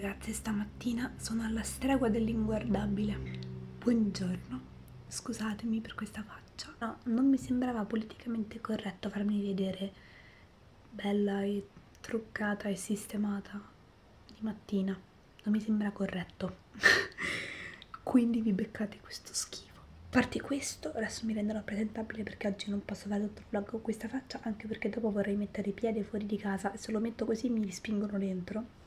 ragazzi, stamattina sono alla stregua dell'inguardabile. Buongiorno, scusatemi per questa faccia. No, non mi sembrava politicamente corretto farmi vedere bella e truccata e sistemata di mattina. Non mi sembra corretto. Quindi vi beccate questo schifo. A parte questo, adesso mi renderò presentabile perché oggi non posso fare tutto il vlog con questa faccia, anche perché dopo vorrei mettere i piedi fuori di casa e se lo metto così mi spingono dentro.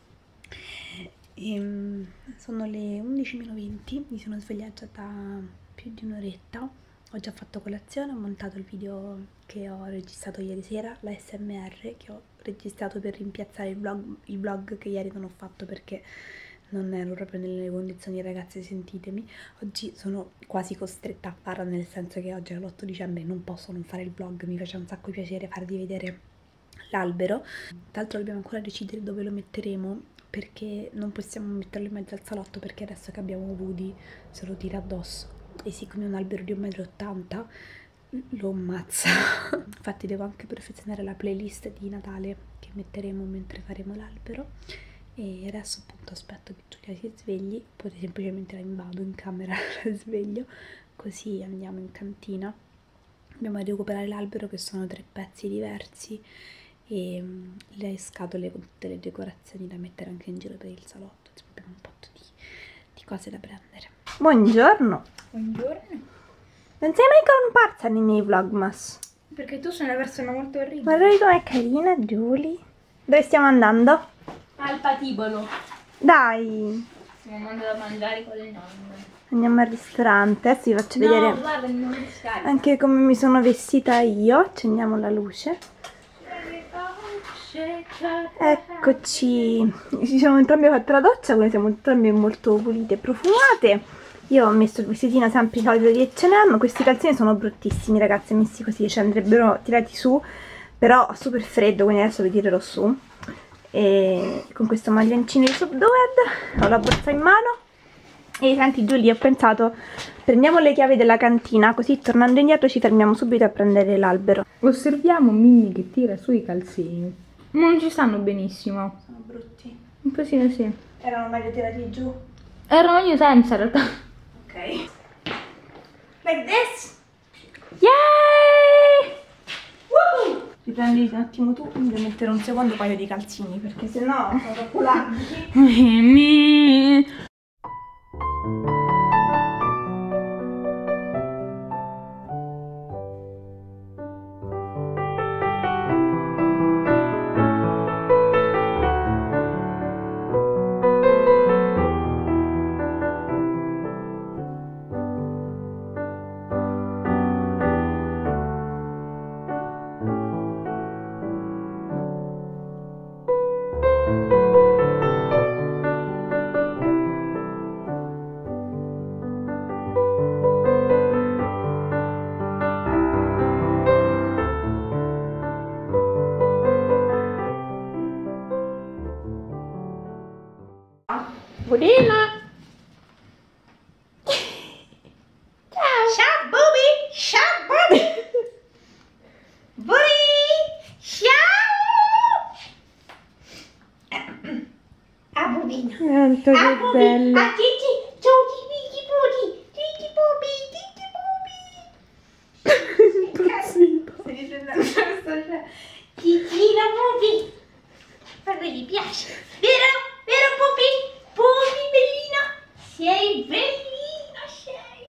Sono le 11:20, mi sono svegliata da più di un'oretta, ho già fatto colazione, ho montato il video che ho registrato ieri sera, la SMR che ho registrato per rimpiazzare il vlog che ieri non ho fatto perché non ero proprio nelle condizioni. Ragazzi, sentitemi, oggi sono quasi costretta a farla, nel senso che oggi è l'8 dicembre, non posso non fare il vlog, mi faceva un sacco piacere farvi vedere l'albero. Tra l'altro dobbiamo ancora decidere dove lo metteremo, perché non possiamo metterlo in mezzo al salotto perché adesso che abbiamo Woody se lo tira addosso e siccome è un albero di 1,80 m lo ammazza. Infatti devo anche perfezionare la playlist di Natale che metteremo mentre faremo l'albero. E adesso appunto aspetto che Giulia si svegli, poi semplicemente la invado in camera, la sveglio, così andiamo in cantina. Dobbiamo recuperare l'albero, che sono 3 pezzi diversi, e le scatole con tutte le decorazioni da mettere anche in giro per il salotto. Insomma, abbiamo un po' di cose da prendere. Buongiorno. Buongiorno. Non sei mai comparsa nei miei vlogmas? Perché tu sei una persona molto orribile. Guarda com'è carina Giulia. Dove stiamo andando? Al patibolo. Dai. Stiamo andando a mangiare con le nonne. Andiamo al ristorante. Adesso vi faccio vedere guarda, non mi scarica. anche come mi sono vestita io. Accendiamo la luce. Eccoci. Ci siamo entrambe fatte la doccia, quindi siamo entrambe molto pulite e profumate. Io ho messo il vestitino sempre solito di H&M. Questi calzini sono bruttissimi, ragazzi, messi così, cioè andrebbero tirati su, però ha super freddo, quindi adesso li tirerò su. E con questo maglioncino di Subdued, ho la borsa in mano. E senti Giulia, ho pensato, prendiamo le chiavi della cantina, così tornando indietro ci fermiamo subito a prendere l'albero. Osserviamo Mimmi che tira su i calzini. Non ci stanno benissimo. Sono brutti. Un po' sì, sì. Erano meglio tirati giù. Erano io senza in realtà. Ok. Like this. Yay! Woohoo! Riprendi un attimo tu, mi devo mettere un secondo paio di calzini perché sennò sono troppo larghi. Mimmi. Budina! Ciao! Ciao Bobby! Ciao Bobby! Bobby! Ciao! Ah Bobina! Quanto che bello! Ah Gigi! Ciao Gigi Bobby! Gigi Bobby! Gigi Bobby! Impazzito! Stai riprendendo questa Gigina Bobby! Guarda, gli piace! Vero? Vero Bobby? Bobby bellina! Sei bellina, sei!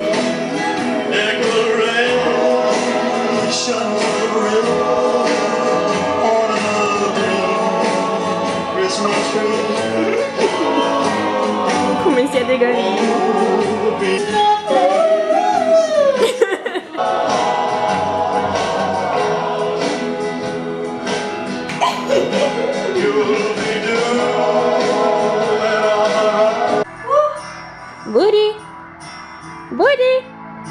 Come siete carini! Woody! Woody!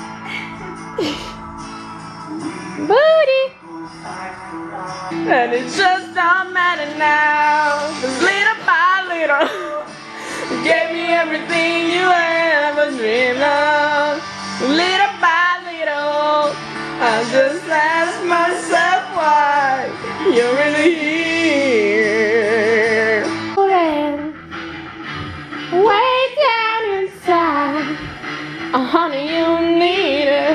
Woody! And it just don't matter now, 'cause little by little you gave me everything you ever dreamed of. Little by little I just ask myself why you're really here. need it.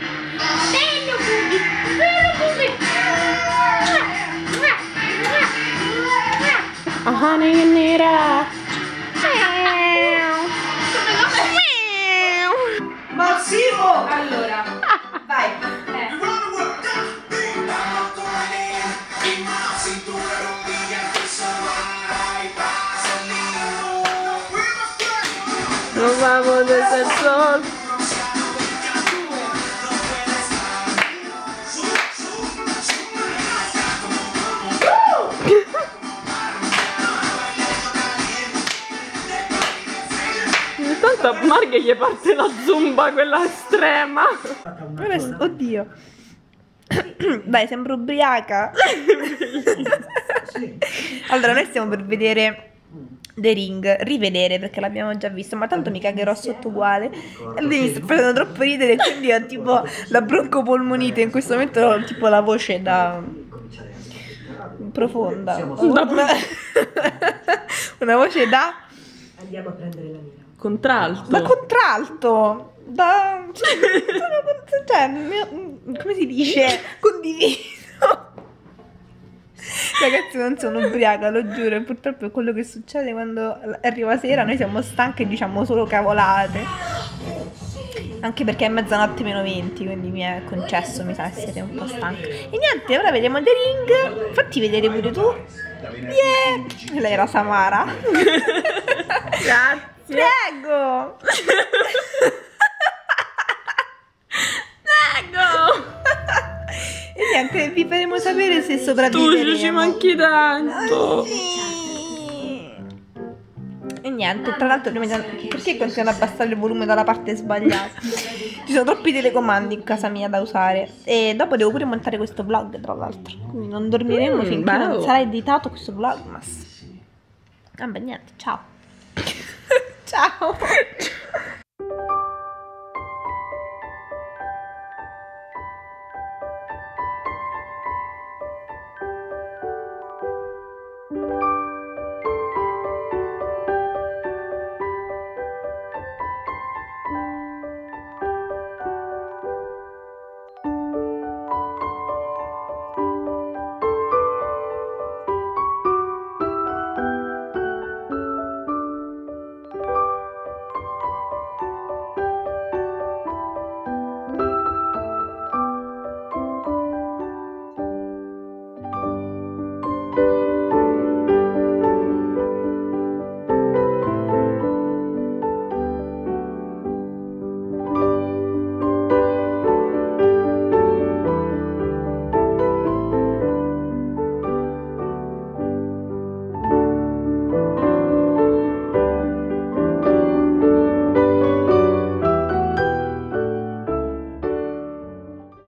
Honey, you need it. Massimo! Allora, vai. Nos vamos desde el sol. Ogni tanto a Marghe gli parte la zumba, quella estrema. Oddio. Dai, sembro ubriaca. Allora, noi stiamo per vedere The Ring, rivedere perché l'abbiamo già visto, ma tanto mi cagherò sotto uguale. E lui mi sta facendo troppo ridere, quindi ho tipo la broncopolmonite. In questo momento ho tipo la voce da profonda. Una voce da Andiamo a prendere la mira. Contralto. da contralto. Da cioè, come si dice? Condiviso. Ragazzi, non sono ubriaca, lo giuro. Purtroppo è quello che succede quando arriva sera. Noi siamo stanche e diciamo solo cavolate. Anche perché è mezzanotte meno 20, quindi mi è concesso, mi sa che siete un po' stanchi. E niente, ora vediamo The Ring. Fatti vedere pure tu. Yeah. Lei era Samara. Grazie. Prego. Prego. E niente, vi faremo sapere se sopravviveremo. Tu ci manchi tanto. Sì. E niente, tra l'altro perché continuano a abbassare il volume dalla parte sbagliata? Ci sono troppi telecomandi in casa mia da usare. E dopo devo pure montare questo vlog, tra l'altro. Quindi non dormiremo finché non bello. sarà editato questo vlogmas. Vabbè, niente, ciao. Ciao.